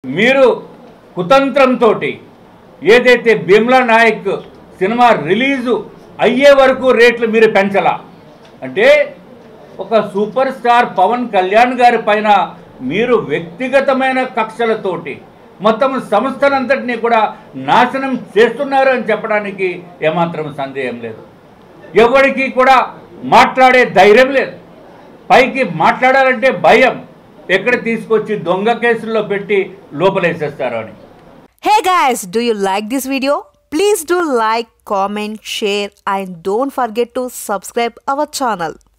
మీరు కుతంత్రంతో ఏదైతే Bheemla Naik cinema release అయ్యే వరకు రేట్లు మీరు పెంచలా అంటే ఒక సూపర్ స్టార్ పవన్ కళ్యాణ్ గారి పైన మీరు వ్యక్తిగతమైన కక్షలతోటి మొత్తం సంస్థనంతటినీ కూడా నాశనం చేస్తున్నారు అని చెప్పడానికి ఏమాత్రం సందేహం లేదు. ఎవరికి కూడా మాట్లాడే ధైర్యం లేదు. పైకి మాట్లాడాలంటే భయం, ఎక్కడ తీసుకొచ్చి దొంగ కేసుల్లో పెట్టి లోపలేసేస్తారు అని. Hey guys, do you like this video? Please do like, comment, share and don't forget to subscribe our channel.